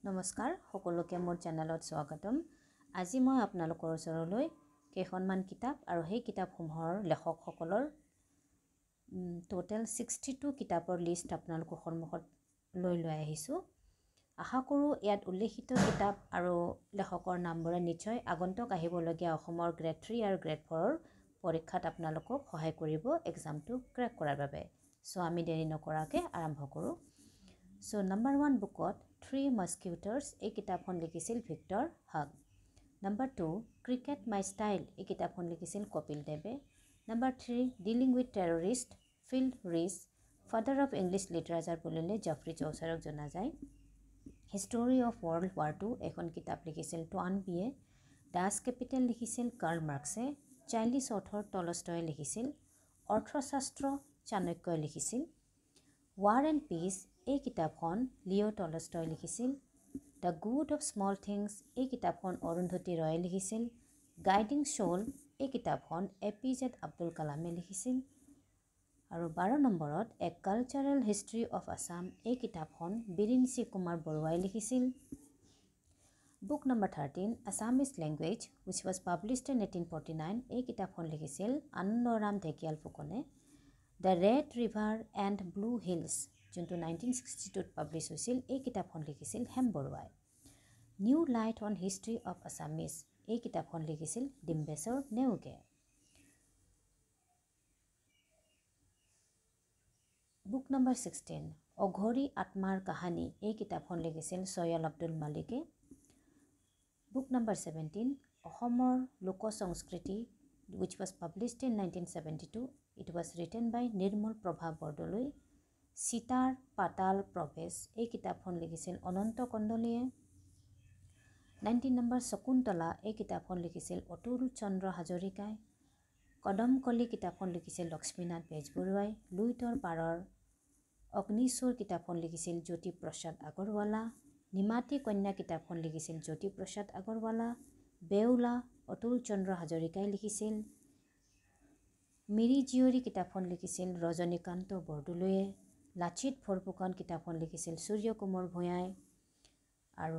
নমস্কাৰ সকলোকে মোৰ চেনেলত স্বাগতম। আজি মই আপোনালোকৰ ওচৰলৈ কেইখনমান কিতাপ আৰু সেই কিতাপসমূহৰ লেখকসকলৰ টোটেল 62 কিতাপৰ লিষ্ট আপোনালোকৰ সন্মুখত লৈ আহিছোঁ। আশা কৰোঁ ইয়াত উল্লেখিত কিতাপ আৰু লেখকৰ নামবোৰে নিশ্চয় আগন্তুক আহিবলগীয়া অসমৰ গ্ৰেড 3 আৰু গ্ৰেড 4ৰ পৰীক্ষাত আপোনালোকক সহায় কৰিব এক্সামটো ক্ৰেক কৰাৰ বাবে। চ' আমি দেৰি নকৰাকৈ আৰম্ভ কৰোঁ। চ' নম্বৰ 1 বুকত 3 Musketeers এই কিতাপখন লিখিছিল Victor Hugo. Number 2 cricket my style এই কিতাপখন লিখিছিল কপিল দেৱে। Number 3 dealing with terrorist Phil Rees father of English literature বুলিলে জফ্ৰি চৌচাৰক জনা যায়। হিষ্টৰী অফ ৱৰ্ল্ড ৱাৰ 2 এখন কিতাপ লিখিছিল টুৱানবিয়ে। ডাছ কেপিটেল লিখিছিল কাৰ্ল মাৰ্কছে। চাইল্ডিছ অথৰ টলষ্টয়ে লিখিছিল। অৰ্থশাস্ত্ৰ চাণক্যই লিখিছিল। ৱাৰ এণ্ড পিচ এই কিতাপখন লিঅ' টলষ্টয়ে লিখিছিল। The good of small things এই কিতাপখন অৰুন্ধতী ৰয়ে লিখিছিল। গাইডিং শ্ব'ল এই কিতাপখন APJ আব্দুল কালামে লিখিছিল। আৰু 12 নম্বৰত a cultural history of Assam এই কিতাপখন বিৰিঞ্চি কুমাৰ বৰুৱাই লিখিছিল। Book number 13 Assamese language which was published in 1849 এই কিতাপখন লিখিছিল আনন্দৰাম ঢেকিয়াল ফুকনে। The red river and blue hills যোনটো 1962ত পাব্লিছ হৈছিল এই কিতাপখন লিখিছিল হেম বৰুৱাই। New light on history of Assamese এই কিতাপখন লিখিছিল ডিম্বেশ্বৰ নেওগে। বুক নম্বৰ 16 অঘৰী আত্মাৰ কাহানী এই কিতাপখন লিখিছিল ছৈয়দ আব্দুল মালিকে। বুক নম্বৰ 17 অসমৰ লোক সংস্কৃতি which was published in 1972 it was written by Nirmal Prabha Bordoloi. সীতাৰ পাতাল প্ৰৱেশ এই কিতাপখন লিখিছিল অনন্ত কণ্ডলীয়ে। 19 নম্বৰ শকুন্তলা এই কিতাপখন লিখিছিল অতুল চন্দ্ৰ হাজৰিকাই। কদমকলি কিতাপখন লিখিছিল লক্ষ্মীনাথ বেজবৰুৱাই। লুইতৰ পাৰৰ অগ্নিচুৰ কিতাপখন লিখিছিল জ্যোতিপ্ৰসাদ আগৰৱালা। নিমাতী কন্যা কিতাপখন লিখিছিল জ্যোতিপ্ৰসাদ আগৰৱালা। বেউলা অতুল চন্দ্ৰ হাজৰিকাই লিখিছিল। মিৰি জীয়ৰী কিতাপখন লিখিছিল ৰজনীকান্ত বৰদলৈয়ে। লাচিত বৰফুকন কিতাপখন লিখিছিল সূৰ্য কোমৰ ভূঞাই। আৰু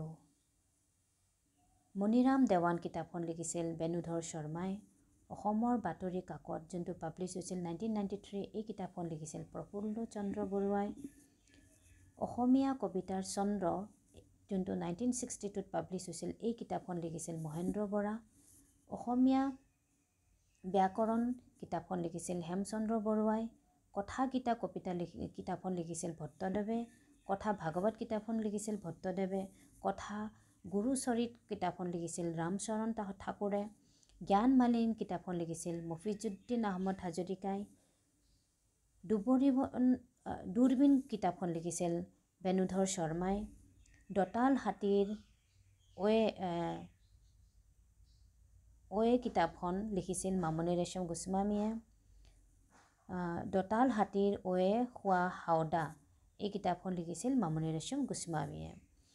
মণিৰাম দেৱান কিতাপখন লিখিছিল বেণুধৰ শৰ্মাই। অসমৰ বাতৰি কাকত যোনটো পাব্লিছ হৈছিল 1993 এই কিতাপখন লিখিছিল প্ৰফুল্ল চন্দ্ৰ বৰুৱাই। অসমীয়া কবিতাৰ চন্দ্ৰ যোনটো 1962ত পাব্লিছ হৈছিল এই কিতাপখন লিখিছিল মহেন্দ্ৰ বৰা। অসমীয়া ব্যাকৰণ কিতাপখন লিখিছিল হেমচন্দ্ৰ বৰুৱাই। কথা গীতা কবিতা কিতাপখন লিখিছিল ভট্টদেৱে। কথা ভাগৱত কিতাপখন লিখিছিল ভট্টদেৱে। কথা গুৰুচৰিত কিতাপখন লিখিছিল ৰামচৰণ ঠাকুৰে। জ্ঞান মালিনী কিতাপখন লিখিছিল মফিজুদ্দিন আহমদ হাজৰিকাই। দূৰবীন কিতাপখন লিখিছিল বেণুধৰ শৰ্মাই। দঁতাল হাতীৰ কিতাপখন লিখিছিল মামণি ৰয়ছম গোস্বামীয়ে। দঁতাল হাতীৰ খোৱা হাওদা এই কিতাপখন লিখিছিল মামণি ৰয়ছম গোস্বামীয়ে।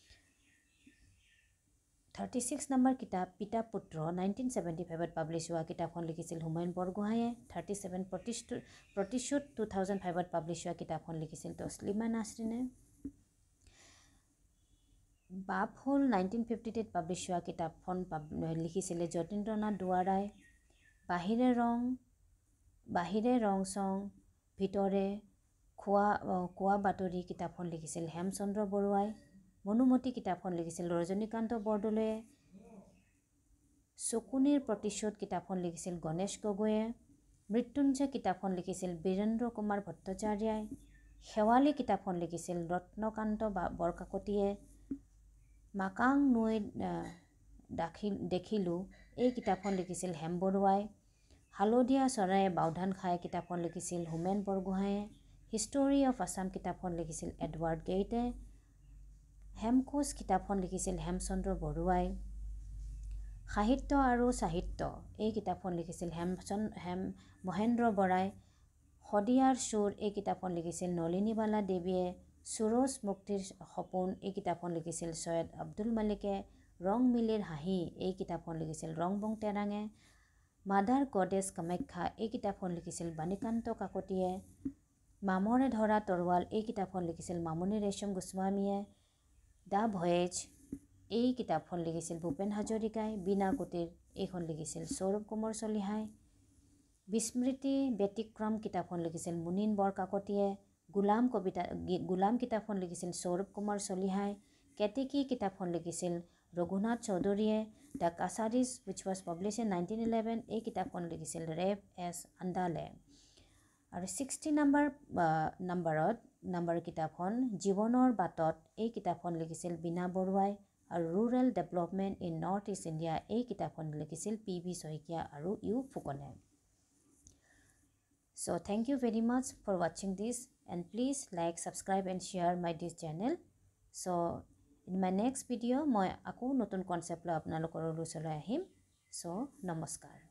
36 নম্বৰ কিতাপ পিতা পুত্ৰ 1975ত পাব্লিছ হোৱা কিতাপখন লিখিছিল হুমায়ুন বৰগোহাঁয়ে। 37 প্ৰতিশোধ 2005ত পাব্লিছ হোৱা কিতাপখন লিখিছিল তছলিমা নাছৰিনে। বাপ হ'ল 1958ত পাব্লিছ হোৱা কিতাপখন লিখিছিলে যতীন্দ্ৰনাথ দুৱৰাই। বাহিৰে ৰং চং ভিতৰে কোৱা বাতৰি কিতাপখন লিখিছিল হেমচন্দ্ৰ বৰুৱাই। মনুমতী কিতাপখন লিখিছিল ৰজনীকান্ত বৰদলৈয়ে। শকুনিৰ প্ৰতিশোধ কিতাপখন লিখিছিল গণেশ গগৈয়ে। মৃত্যুঞ্জয় কিতাপখন লিখিছিল বীৰেন্দ্ৰ কুমাৰ ভট্টাচাৰ্যই। শেৱালি কিতাপখন লিখিছিল ৰত্নকান্ত বৰকাকতিয়ে। মাকাং নৈ দেখিলোঁ এই কিতাপখন লিখিছিল হেম বৰুৱাই। হালধীয়া চৰায়ে বাওধান খায় কিতাপখন লিখিছিল হোমেন বৰগোহাঁয়ে। হিষ্টৰী অফ আছাম কিতাপখন লিখিছিল এডৱাৰ্ড গেইটে। হেমকোষ কিতাপখন লিখিছিল হেমচন্দ্ৰ বৰুৱাই। সাহিত্য আৰু সাহিত্য এই কিতাপখন লিখিছিল মহেন্দ্ৰ বৰাই। শদিয়াৰ চোৰ এই কিতাপখন লিখিছিল নলিনীবালা দেৱীয়ে। সুৰজ মুক্তিৰ সপোন এই কিতাপখন লিখিছিল ছৈয়দ আব্দুল মালিকে। ৰং মিলিৰ হাঁহি এই কিতাপখন লিখিছিল ৰংবং তেৰাঙে। মাদাৰ গডেছ কামাখ্যা এই কিতাপখন লিখিছিল বাণীকান্ত কাকতিয়ে। মামৰে ধৰা তৰোৱাল এই কিতাপখন লিখিছিল মামণি ৰয়ছম গোস্বামীয়ে। দ্য ভয়েজ এই কিতাপখন লিখিছিল ভূপেন হাজৰিকাই। বীণা কুটিৰ এইখন লিখিছিল সৌৰভ কুমাৰ চলিহাই। বিস্মৃতি ব্যতিক্ৰম কিতাপখন লিখিছিল মুনীন বৰকাকতীয়ে। গোলাম কিতাপখন লিখিছিল সৌৰভ কুমাৰ চলিহাই। কেতেকী কিতাপখন লিখিছিল ৰঘুনাথ চৌধুৰীয়ে। The Kacharis which was publish in 1911 এই কিতাপখন লিখিছিল ৰেভ এছ আণ্ডালে। আৰু 60 নম্বৰ কিতাপখন জীৱনৰ বাটত এই কিতাপখন লিখিছিল বীণা বৰুৱাই। আৰু rural development in North East India এই কিতাপখন লিখিছিল PV শইকীয়া আৰু ইউ ফুকনে। So thank you very much for watching this, and please like, subscribe and share this channel. So in my next video মই আকৌ নতুন কনসেপ্ট লৈ আপোনালোকৰ ওচৰলৈ আহিম। So নমস্কাৰ।